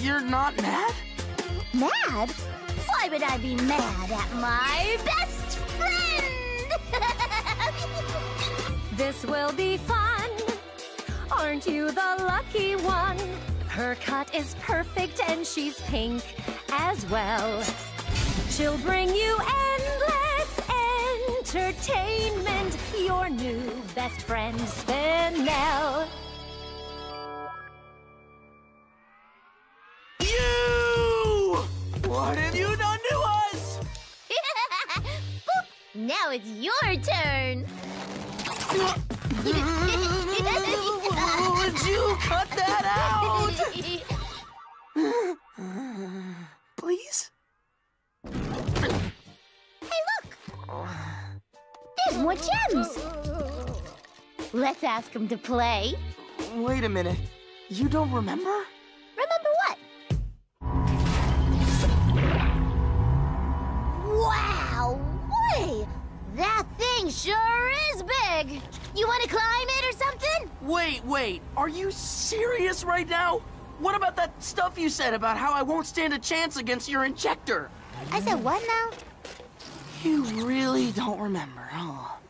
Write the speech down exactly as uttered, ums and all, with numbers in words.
you're not mad? Mad? Why would I be mad at my best friend? This will be fun. Aren't you the lucky one? Her cut is perfect and she's pink as well. She'll bring you endless entertainment. Your new best friend, Spinel. You! What have you done to us? Boop. Now it's your turn. Would you cut that out? Please? Hey, look! There's more gems! Let's ask him to play. Wait a minute. You don't remember? Remember what? Wow! Hey! That thing sure is big! You want to climb it or something? Wait, wait. Are you serious right now? What about that stuff you said about how I won't stand a chance against your injector? I said what now? You really don't remember, huh?